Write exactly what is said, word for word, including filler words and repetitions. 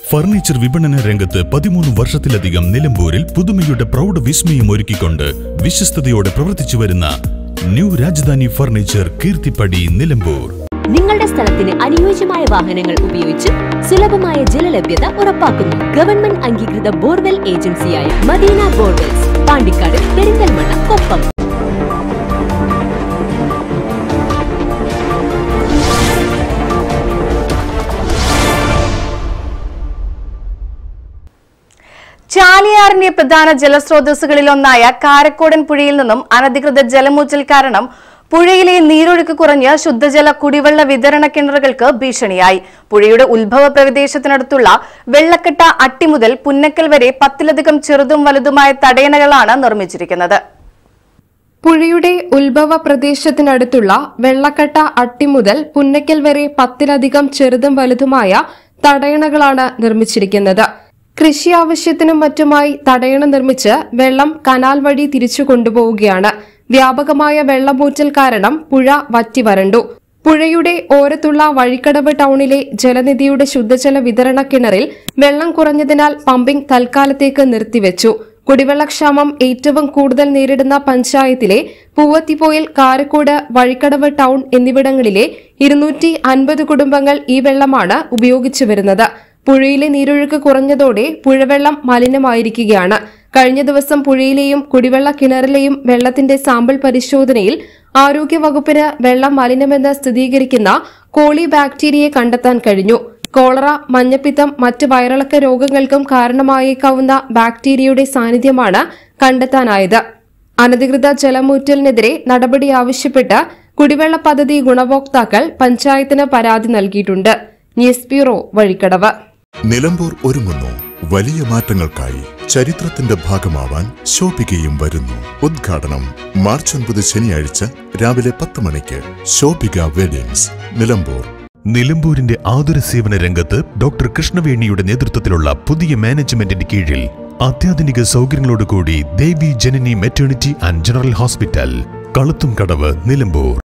Furniture വിപണന രംഗത്ത് പതിമൂന്ന് വർഷത്തിലധികം നിലമ്പൂരിൽ പുതുമയുടെ പ്രൗഢ വിസ്മയം ഒരുക്കിക്കൊണ്ട് വിശ്വസ്തയോടെ പ്രവർത്തിച്ചു വരുന്ന ന്യൂ രാജധാനി ഫർണിച്ചർ കീർത്തിപ്പടി നിലമ്പൂർ. നിങ്ങളുടെ സ്ഥലത്തിന് അനുയോജ്യമായ വാഹനങ്ങൾ ഉപയോഗിച്ച് സുലഭമായ ജലലഭ്യത ഉറപ്പാക്കുന്നു. ഗവൺമെന്റ് അംഗീകൃത ബോർവെൽ ഏജൻസിയായ മദീന ബോർവെൽസ്, പാണ്ടിക്കാട്, പെരിന്തൽമണ്ണ, കൊപ്പം. ചാലിയാറിന്റെ പ്രധാന ജലസ്രോതസ്സുകളിലൊന്നായ കാരക്കോടൻ പുഴയിൽ നിന്നും അനധികൃത ജലമൂറ്റൽ കാരണം പുഴയിലെ നീരൊഴുക്ക് കുറഞ്ഞ് ശുദ്ധജല കുടിവെള്ള വിതരണ കിണറുകൾക്ക് ഭീഷണിയായി. പുഴയുടെ ഉത്ഭവ പ്രദേശത്തിനടുത്തുള്ള വെള്ളക്കെട്ട അട്ടി മുതൽ പുന്നക്കൽ വരെ പത്തിലധികം ചെറുതും വലുതുമായ തടയണകളാണ് നിർമ്മിച്ചിരിക്കുന്നത്. പുഴയുടെ ഉത്ഭവ പ്രദേശത്തിനടുത്തുള്ള വെള്ളക്കെട്ട അട്ടി മുതൽ പുന്നക്കൽ വരെ പത്തിലധികം ചെറുതും വലുതുമായ തടയണകളാണ് നിർമ്മിച്ചിരിക്കുന്നത്. കൃഷി ആവശ്യത്തിനും മറ്റുമായി തടയണ നിർമ്മിച്ച് വെള്ളം കനാൽ വഴി തിരിച്ചു കൊണ്ടുപോവുകയാണ്. വ്യാപകമായ വെള്ളമൂറ്റൽ കാരണം പുഴ വറ്റി വരണ്ടു. പുഴയുടെ ഓരത്തുള്ള വഴിക്കടവ് ടൗണിലെ ജലനിധിയുടെ ശുദ്ധജല വിതരണ കിണറിൽ വെള്ളം കുറഞ്ഞതിനാൽ പമ്പിംഗ് തൽക്കാലത്തേക്ക് നിർത്തിവെച്ചു. കുടിവെള്ളക്ഷാമം ഏറ്റവും കൂടുതൽ നേരിടുന്ന പഞ്ചായത്തിലെ പൂവത്തിപ്പോയിൽ, കാരക്കോട്, വഴിക്കടവ് ടൗൺ എന്നിവിടങ്ങളിലെ ഇരുന്നൂറ്റി അൻപത് കുടുംബങ്ങൾ ഈ വെള്ളമാണ് ഉപയോഗിച്ചു വരുന്നത്. പുഴയിലെ നീരൊഴുക്ക് കുറഞ്ഞതോടെ പുഴവെള്ളം മലിനമായിരിക്കുകയാണ്. കഴിഞ്ഞ ദിവസം പുഴയിലെയും കുടിവെള്ള കിണറിലെയും വെള്ളത്തിന്റെ സാമ്പിൾ പരിശോധനയിൽ ആരോഗ്യവകുപ്പിന് വെള്ളം മലിനമെന്ന് സ്ഥിരീകരിക്കുന്ന കോളി ബാക്ടീരിയയെ കണ്ടെത്താൻ കഴിഞ്ഞു. കോളറ, മഞ്ഞപ്പിത്തം, മറ്റ് വയറിളക്ക രോഗങ്ങൾക്കും കാരണമായേക്കാവുന്ന ബാക്ടീരിയയുടെ സാന്നിധ്യമാണ് കണ്ടെത്താനായത്. അനധികൃത ജലമൂറ്റലിനെതിരെ നടപടി ആവശ്യപ്പെട്ട് കുടിവെള്ള പദ്ധതി ഗുണഭോക്താക്കൾ പഞ്ചായത്തിന് പരാതി നൽകിയിട്ടുണ്ട്. News bureau, Vazhikkadavu. നിലമ്പൂർ ഒരുങ്ങുന്നു വലിയ മാറ്റങ്ങൾക്കായി. ചരിത്രത്തിന്റെ ഭാഗമാവാൻ ശോഭികയും വരുന്നു. ഉദ്ഘാടനം മാർച്ച് ഒൻപത് ശനിയാഴ്ച രാവിലെ പത്ത് മണിക്ക്. ശോഭിക വെഡിങ്സ്, നിലമ്പൂർ. നിലമ്പൂരിന്റെ ആതുര സേവന രംഗത്ത് ഡോക്ടർ കൃഷ്ണവേണിയുടെ നേതൃത്വത്തിലുള്ള പുതിയ മാനേജ്മെന്റിന്റെ കീഴിൽ അത്യാധുനിക സൗകര്യങ്ങളോടുകൂടി Devi Janani maternity and general hospital, Kaluthumkadavu, Nilambur.